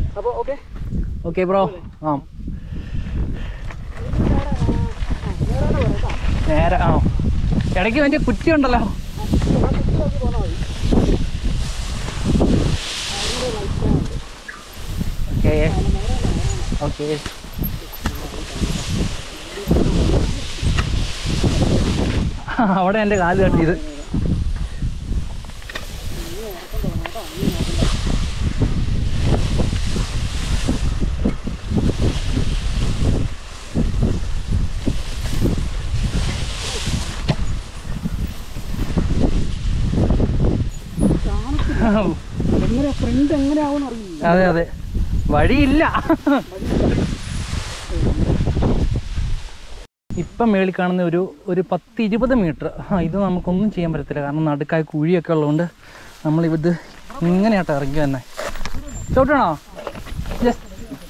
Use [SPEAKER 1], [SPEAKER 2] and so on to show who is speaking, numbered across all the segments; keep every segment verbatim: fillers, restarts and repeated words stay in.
[SPEAKER 1] അപ്പോൾ okay
[SPEAKER 2] okay bro. ആ നേരെ ആ ഇടയ്ക്ക് മറ്റേ കുറ്റി ഉണ്ടല്ലോ. ഓക്കെ ഓക്കെ അവിടെ എൻ്റെ കാല് തട്ടിയത്.
[SPEAKER 1] എങ്ങനെ ഫ്രണ്ട് എങ്ങനെയാവും അറിയില്ല.
[SPEAKER 2] അതെ അതെ വഴിയില്ല. ഇപ്പം മേളിൽ കാണുന്ന ഒരു ഒരു പത്ത് ഇരുപത് മീറ്റർ ആ ഇത് നമുക്കൊന്നും ചെയ്യാൻ പറ്റത്തില്ല. കാരണം നടുക്കായ കുഴിയൊക്കെ ഉള്ളതുകൊണ്ട് നമ്മളിത് ഇങ്ങനെയാട്ടോ ഇറങ്ങി തന്നെ. ചോട്ടണോ ജസ്റ്റ്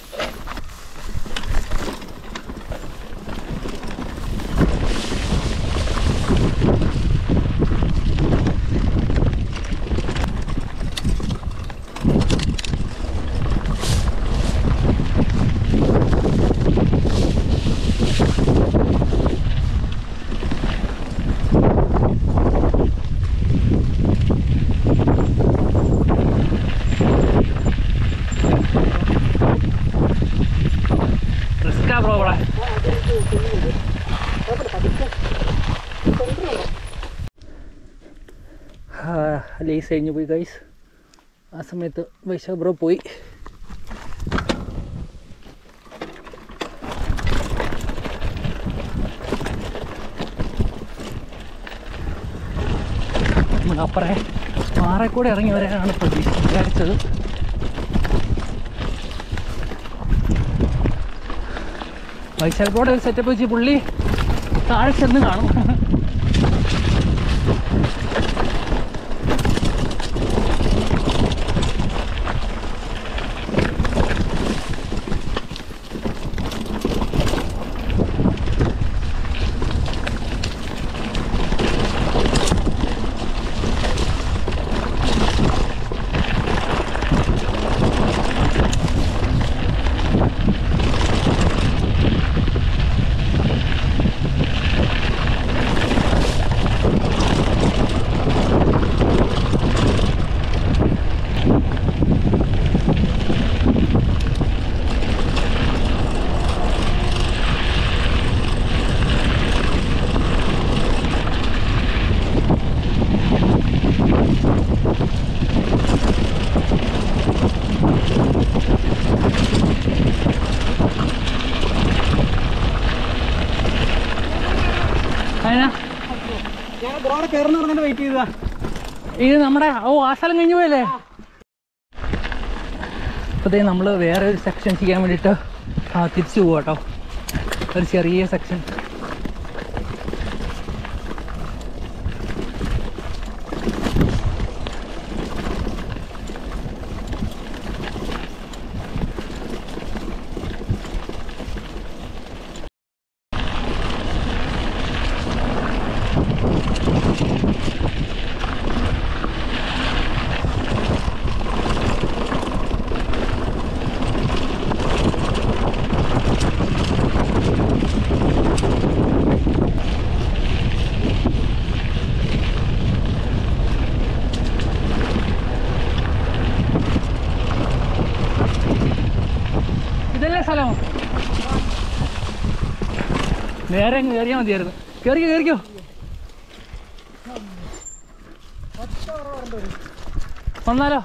[SPEAKER 2] ലേസ് കഴിഞ്ഞ് പോയി ഗൈസ്. ആ സമയത്ത് വൈശാഖ് ബ്രോ പോയി. നമ്മളപ്പറേ പാറക്കൂടെ ഇറങ്ങി വരാനാണ് പ്രതീക്ഷ വിചാരിച്ചത്. വൈശാഖ് ബ്രോയുടെ ഒരു സെറ്റപ്പ് വെച്ച് പുള്ളി താഴെ ചെന്ന് കാണും. ഇത് നമ്മുടെ ഓ ആ സ്ഥലം കഴിഞ്ഞു പോയല്ലേ. അപ്പോഴത്തേ നമ്മൾ വേറെ ഒരു സെക്ഷൻ ചെയ്യാൻ വേണ്ടിയിട്ട് തിരിച്ചു പോവാം കേട്ടോ. ഒരു ചെറിയ സെക്ഷൻ. സ്ഥലം നേരെ കയറിയാൽ മതിയായിരുന്നു. കയറിക്കോ കയറിക്കോ. വന്നാലോ?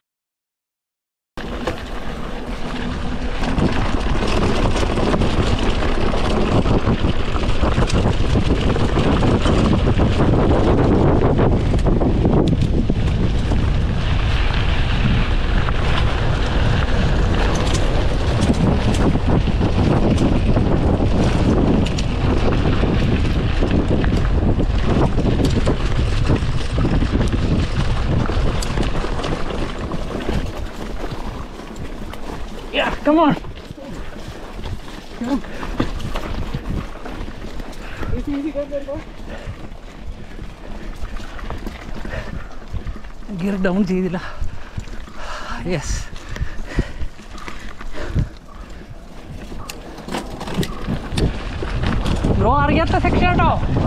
[SPEAKER 2] Yeah, come on. Come on. Easy, easy, go, go, go. Gear down ചെയ്തില്ല. Yes. ബ്രോ അറിയാത്ത സെക്ഷൻ കേട്ടോ.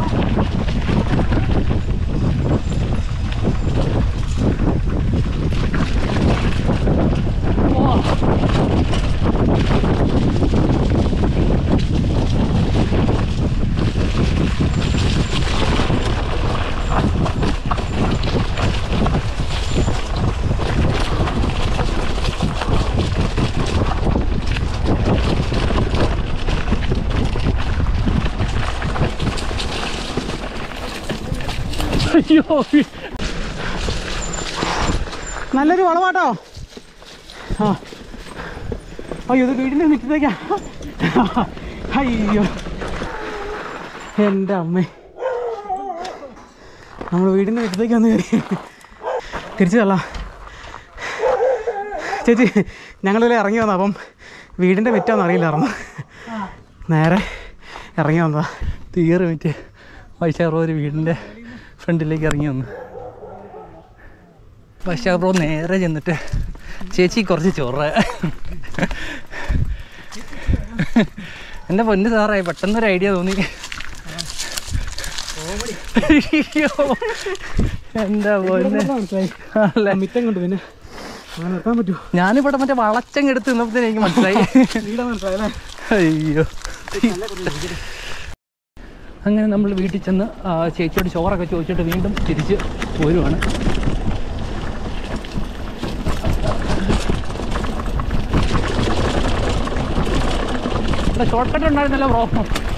[SPEAKER 2] അയ്യോ,
[SPEAKER 1] നല്ലൊരു വളവാട്ടോ. ആ അയ്യോ, ഇത് വീടിൻ്റെ മുറ്റത്തേക്കാ. അയ്യോ എൻ്റെ അമ്മേ, നമ്മൾ വീടിൻ്റെ മുറ്റത്തേക്ക് വന്ന് കയറി. തിരിച്ചു തള്ളാം ചേച്ചി. ഞങ്ങളിതിൽ ഇറങ്ങി വന്ന അപ്പം വീടിൻ്റെ മുറ്റമൊന്നും അറിയില്ലായിരുന്നു, നേരെ ഇറങ്ങി വന്നതാ.
[SPEAKER 2] തീരെ മിറ്റ് വൈശാഖ് ഒരു വീടിൻ്റെ ഫ്രണ്ടിലേക്ക് ഇറങ്ങി വന്നു. വൈശാഖ് ബ്രോ നേരെ ചെന്നിട്ട് ചേച്ചി കുറച്ച് ചോറ്. എൻ്റെ പൊന്ന് സാറേ, പെട്ടെന്നൊരു ഐഡിയ തോന്നി. എന്താ പൊന്ന്
[SPEAKER 1] മിറ്റം കൊണ്ട് പിന്നെ നിർത്താൻ പറ്റുമോ?
[SPEAKER 2] ഞാനിവിടെ മറ്റേ വളച്ചങ്ങെടുത്ത് നിന്നപ്പോഴത്തേന് എനിക്ക് മനസ്സിലായി.
[SPEAKER 1] മനസ്സിലായല്ലേ?
[SPEAKER 2] അയ്യോ. അങ്ങനെ നമ്മൾ വീട്ടിൽ ചെന്ന് ചേച്ചിയോട് ചോറൊക്കെ ചോദിച്ചിട്ട് വീണ്ടും തിരിച്ച് പോരുവാണ്. ഇവിടെ ഷോർട്ട് കട്ട് ഉണ്ടായിരുന്നല്ലോ ബ്രോ.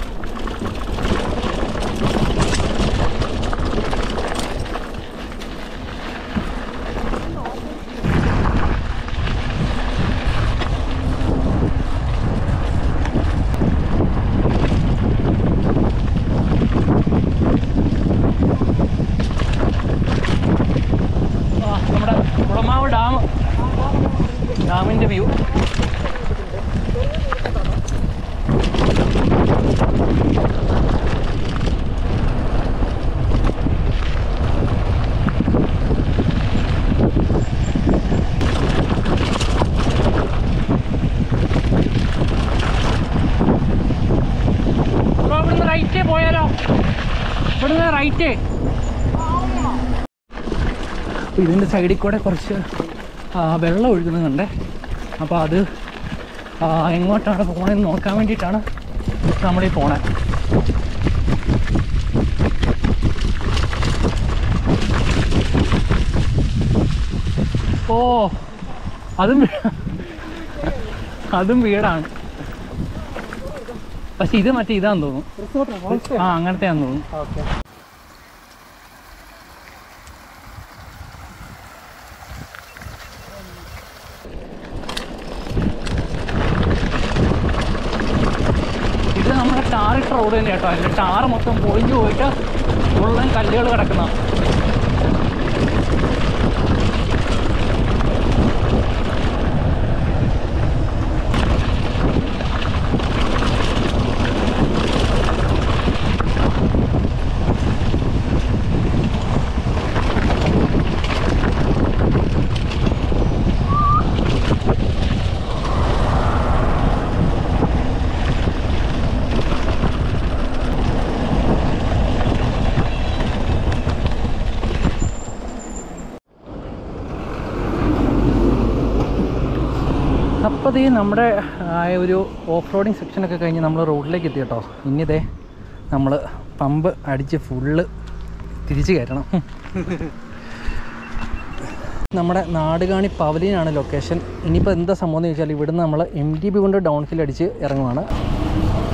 [SPEAKER 2] നമ്മുടെ കുളമാവ് ഡാം, ഡാമിൻ്റെ വ്യൂ. ഇവിടുന്ന് റൈറ്റേ പോയാലോ? ഇവിടുന്ന് റൈറ്റേ. ഇതിൻ്റെ സൈഡിൽ കൂടെ കുറച്ച് വെള്ളം ഒഴുകുന്നത് കണ്ടേ. അപ്പോൾ അത് എങ്ങോട്ടാണ് പോകണമെന്ന് നോക്കാൻ വേണ്ടിയിട്ടാണ് നമ്മളീ പോണേ. ഓ, അതും അതും വീടാണ്. പക്ഷെ ഇത് മറ്റേ ഇതാന്ന് തോന്നുന്നു. ആ, അങ്ങനത്തെ ആണെന്ന് തോന്നുന്നു. ഇത് നമ്മുടെ ടാറിട്ട റോഡ് തന്നെ കേട്ടോ. അതിൻ്റെ ടാറ് മൊത്തം പൊളിഞ്ഞു പോയിട്ട് മുഴുവൻ കല്ലുകൾ കിടക്കുന്ന. അപ്പോൾ ഈ നമ്മുടെ ഒരു ഓഫ് റോഡിങ് സെക്ഷനൊക്കെ കഴിഞ്ഞ് നമ്മൾ റോഡിലേക്ക് എത്തി കേട്ടോ. ഇനിയിതേ നമ്മൾ പമ്പ് അടിച്ച് ഫുള്ള് തിരിച്ച് കയറ്റണം. നമ്മുടെ നാടുകാണി പവലിയനാണ് ലൊക്കേഷൻ. ഇനിയിപ്പോൾ എന്താ സംഭവം എന്ന് ചോദിച്ചാൽ ഇവിടുന്ന് നമ്മൾ എം ടി ബി കൊണ്ട് ഡൗൺ ഹിൽ അടിച്ച് ഇറങ്ങുവാണ്.